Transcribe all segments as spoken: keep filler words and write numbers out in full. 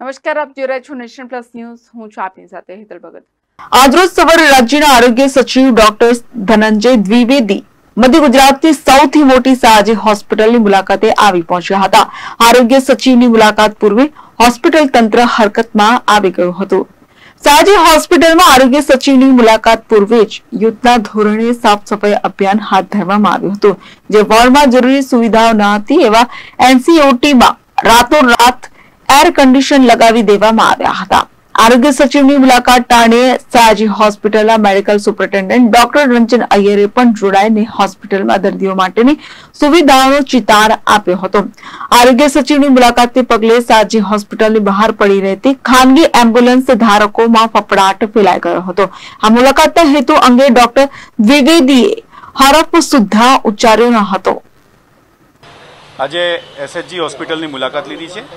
નમસ્કાર, આપ જોઈ રહ્યા છો નેશન પ્લસ ન્યૂઝ. હું છું આપની સાથે હેતલ ભગત. આજરોજ સવારે રાજ્યના આરોગ્ય સચિવ ડોક્ટર ધનંજય દ્વિવેદી મધ્ય ગુજરાતની સૌથી મોટી સયાજી હોસ્પિટલની મુલાકાતે આવી પહોંચ્યા હતા. આરોગ્ય સચિવની મુલાકાત પૂર્વે હોસ્પિટલ તંત્ર હરકતમાં આવી ગયું હતું. સયાજી હોસ્પિટલમાં આરોગ્ય સચિવની મુલાકાત પૂર્વે જ યુદ્ધના ધોરણે સાફ સફાઈ અભિયાન હાથ ધરવામાં આવ્યું હતું. જે વોર્ડમાં જરૂરી સુવિધાઓ ન હતી એવા એનસીઓટીમાં રાતોરાત એર કન્ડિશન લગાવી દેવામાં આવ્યા હતા. આરોગ્ય સચિવની મુલાકાત ટાણે સયાજી હોસ્પિટલના મેડિકલ સુપ્રિન્ટેન્ડન્ટ ડોક્ટર રંજન અય્યરે પણ જોડાઈને હોસ્પિટલમાં દર્દીઓ માટેની સુવિધાઓનો ચિતાર આપ્યો હતો. આરોગ્ય સચિવની મુલાકાતને પગલે સયાજી હોસ્પિટલની બહાર પડી રહેતી ખાનગી એમ્બ્યુલન્સ ધારકોમાં ફફડાટ ફેલાઈ ગયો હતો. આ મુલાકાતના હેતુ અંગે ડોક્ટર દ્વિવેદીએ હરફ સુદ્ધા ઉચ્ચાર્યો ન હતો. આજે એસએચજી હોસ્પિટલની મુલાકાત લીધી છે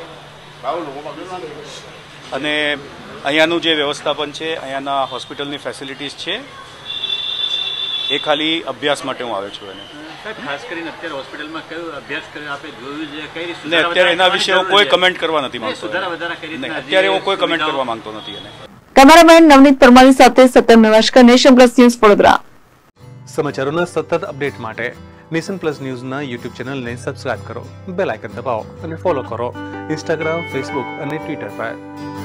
અને અહીંયાનું જે વ્યવસ્થાપન છે, અહીંયાના હોસ્પિટલની ફેસિલિટીઝ છે, એ ખાલી અભ્યાસ માટે હું આવ્યો છું. એને ખાસ કરીને અત્યારે હોસ્પિટલમાં કયો અભ્યાસ કર્યો આપે જોયું છે, કઈ રીતે ને અત્યારે એના વિશે હું કોઈ કમેન્ટ કરવા નથી માંગતો. અત્યારે હું કોઈ કમેન્ટ કરવા માંગતો નથી. એને કેમેરામેન નવનીત પરમારી સાથે સત્તર મેવાશકર, નેશન પ્લસ ન્યૂઝ, વડોદરા. સમાચારોના સતત અપડેટ માટે નેશન પ્લસ ન્યૂઝના યુટ્યુબ ચેનલને સબસ્ક્રાઇબ કરો, બેલ આઇકન દબાવો અને ફોલો કરો ઇન્સ્ટાગ્રામ, ફેસબુક અને ટ્વિટર પર.